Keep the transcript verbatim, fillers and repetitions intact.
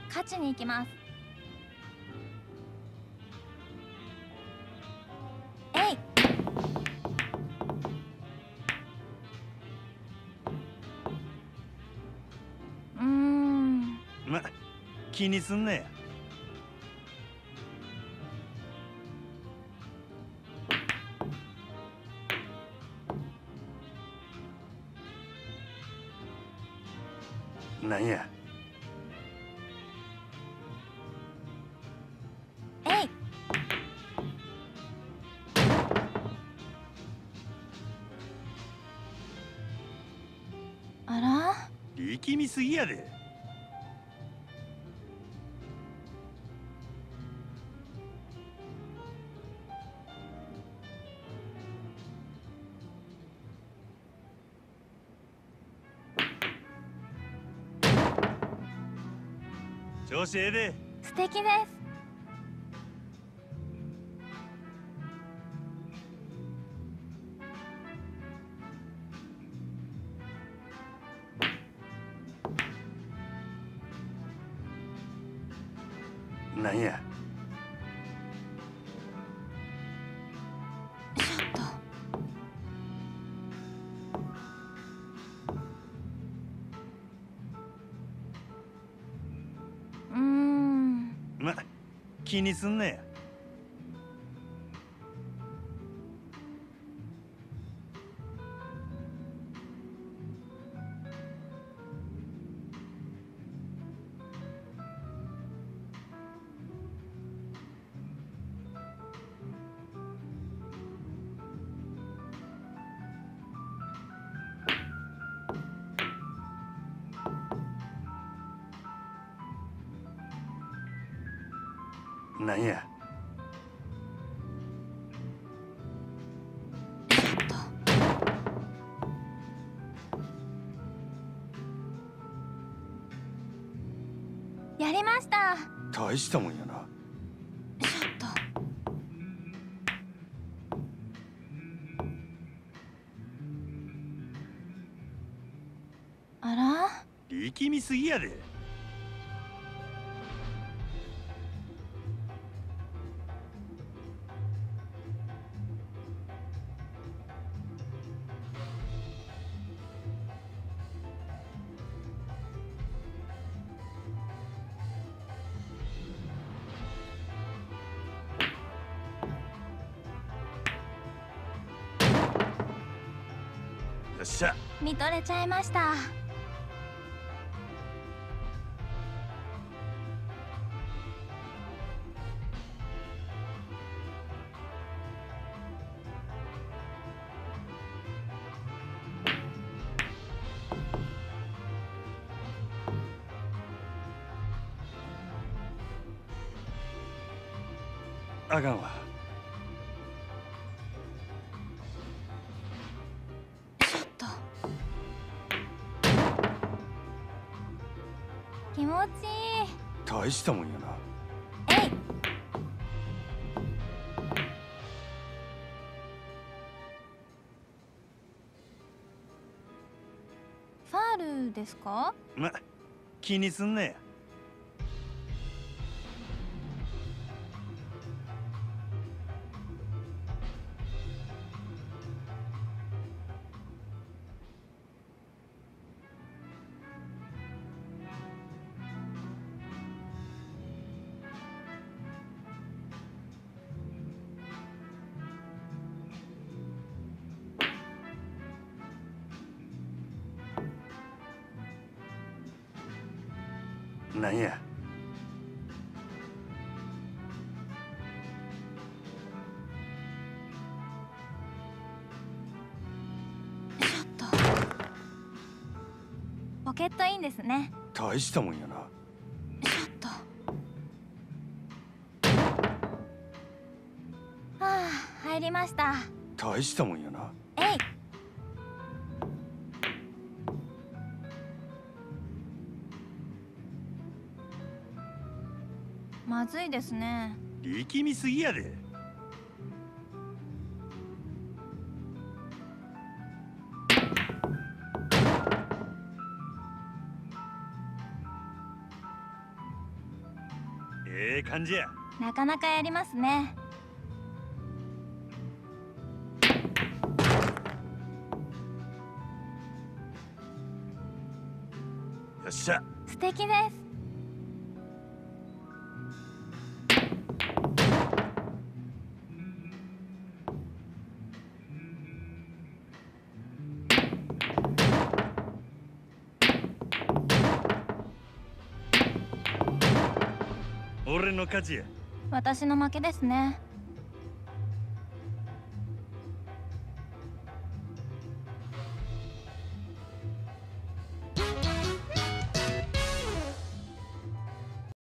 勝ちに行きます。えい。うーん。 ま、気にすんなや。なんや。 えい。あら？ 力みすぎやで。調子ええで。 素敵です。 なんや。 ちょっと。うーん。 ま、気にすんなや。なんや。 やりました。 大したもんやな。 ちょっと。あら？ 力みすぎやで。よっしゃ。 見とれちゃいました。 あかんわ。 ちょっと。気持ちいい。 大したもんやな。 えい。ファールですか？ ま、気にすんなや。なんや。 ちょっと。ポケットインですね。 大したもんやな。 ちょっと。はあ、入りました。 大したもんやな。 えい。まずいですね。 力みすぎやで。 ええ感じや。 なかなかやりますね。 よっしゃ。 素敵です。 俺の勝ちや。 私の負けですね。